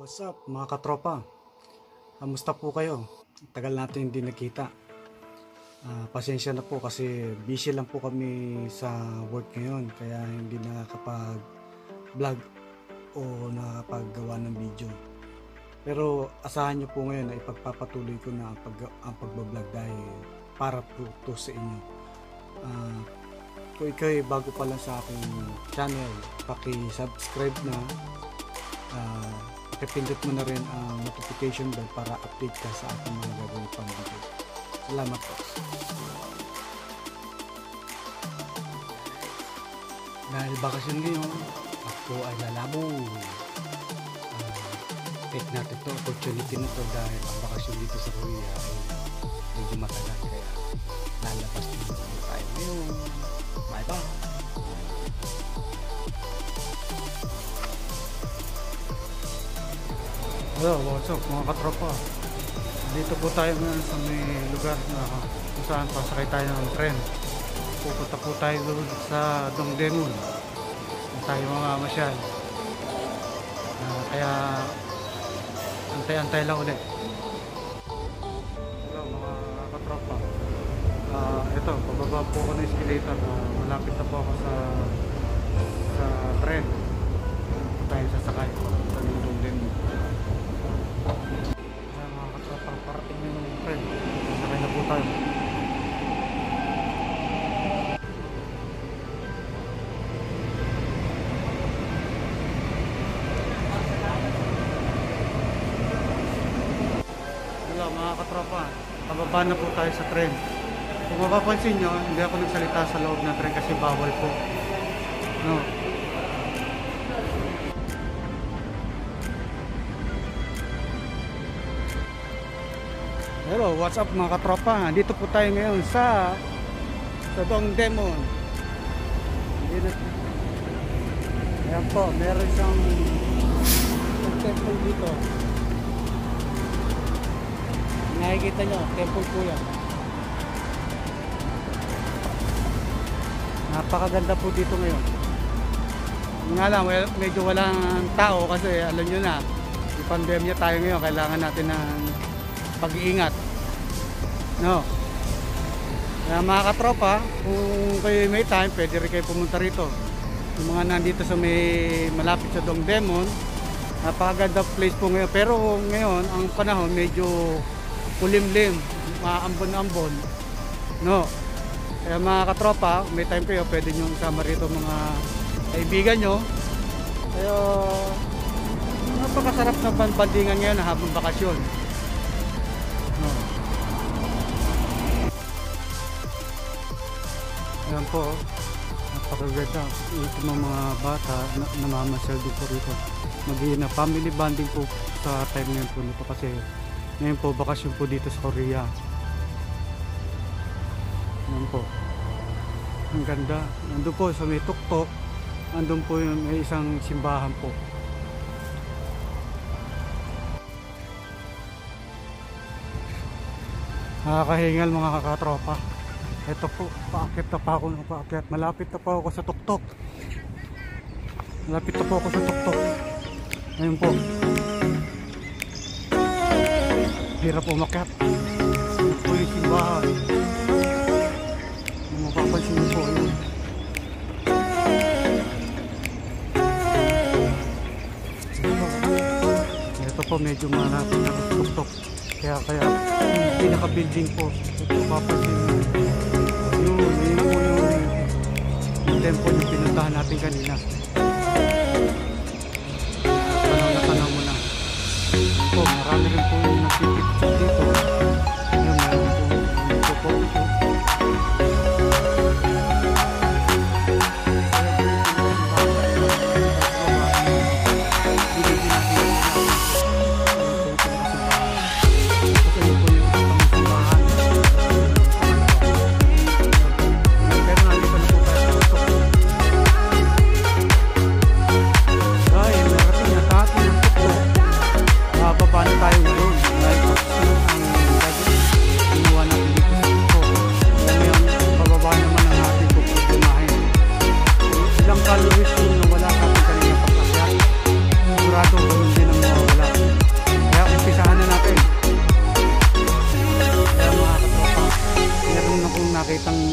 What's up mga katropa? Kamusta po kayo? Tagal natin hindi nakita. Pasensya na po kasi busy lang po kami sa work ngayon, kaya hindi nakakapag-vlog o nakakapaggawa ng video. Pero asahan nyo po ngayon na ipagpapatuloy ko na ang pagbablog dahil para po to sa inyo. Kung ikaw ay bago pa lang sa aking channel, paki-subscribe na, pakipindot mo na rin ang notification bell para update ka sa ating mga gagawin pang video. Salamat po. Dahil bakasyon ngayon, ako ay lalabong. Take natin ito, opportunity na ito dahil ang bakasyon dito sa Korea ay medyo matagal, kaya lalabas din tayo ngayon. Bye bye! Hello, what's up mga katropa? Dito po tayo ngayon sa may lugar na kung saan pasakay tayo ng tren. Pupunta po tayo doon sa Dongdaemon. Tayo mga masyal. Kaya antay-antay lang ulit. Hello mga katropa. Ito, pababa po ako ng escalator. Malapit na po ako sa tren. Tayo sasakay sa Dongdaemon. Mga katropa, parating na yung tren. Sasakay na po tayo. Mga katropa, pababa na po tayo sa tren. Kung mapapansin nyo, hindi ako nagsalita sa loob ng tren kasi bawal po. No. Hello, what's up mga katropa? Dito po tayo ngayon sa Dongdaemon. Ayan po, meron isang temple dito. Nakikita nyo, temple po yan. Napakaganda po dito ngayon. Nga lang, medyo walang tao kasi alam nyo na, may pandemya tayo ngayon, kailangan natin ng pag-iingat. No? Kaya mga katropa, kung kayo may time, pwede rin kayo pumunta rito. Yung mga nandito sa may malapit sa Dongdaemon, napakaganda place po ngayon. Pero ngayon, ang panahon medyo kulimlim, maambon-ambon, no? Kaya mga katropa, may time kayo, pwede nyo sama rito mga kaibigan nyo. Kaya napakasarap na bandingan ngayon habang bakasyon, no? Ayan po, napakaganda. Ito mga bata namamasyal din po rito. Magiging na family bonding po sa time ngayon po nito kasi ngayon po, bakasyon po dito sa Korea. Ayan po. Ang ganda. Nandun po sa may tuktok. Nandun po yung may isang simbahan po. Nakakahingal mga kakatropa. Ito po, paakyat na pa ako ng paakyat. Malapit na po ako sa tuktok. Malapit na po ako sa tuktok. Ngayon po. Hirap umakyat. Ito po yung simbahan. Kung mapapansin niyo po yun. Ito po medyo malapit na tuktok. Kaya pinaka-building po. Ito mapapansin niyo. Yung temple yung pinuntahan natin kanina. Tanaw mo na. Po, marami rin po yung nagpipicture dito. Yung meron po nagpo-photo.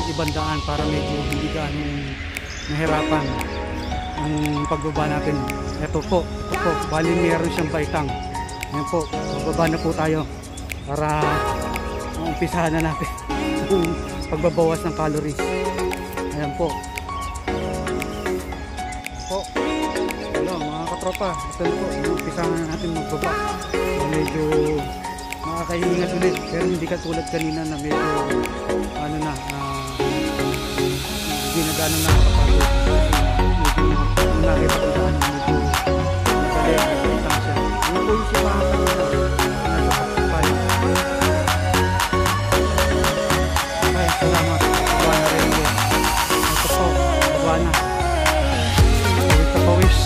ibang daan para medyo hindi gaano nahirapan ang pagbaba natin. Ito po, bali meron siyang baitang. Ayan po, pagbaba na po tayo para umpisahan na natin yung pagbabawas ng calories. Ayan po. Hello mga katropa, ito na po, umpisahan na natin magbaba. Medyo makakaingat ulit, pero hindi katulad kanina na medyo ano na, hindi na gano'n nakakapagod. Medyo nakita ko daan, medyo madali, nakita siya. Yung po yung siya makakagod na nakakapagpapay. Okay, salamat. Baba na rin yun. Ito po, baba na. Pawis na pawis.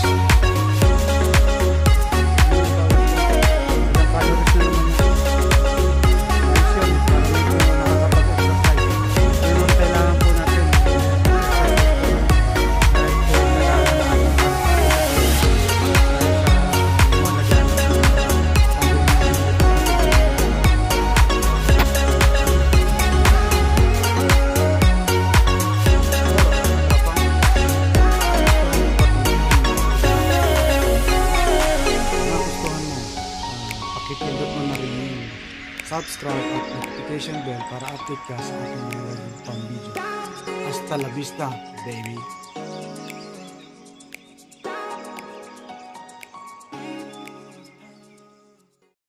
Pindot mo na rin yung subscribe at notification bell para update ka sa aking mga pang video. Hasta la vista, baby!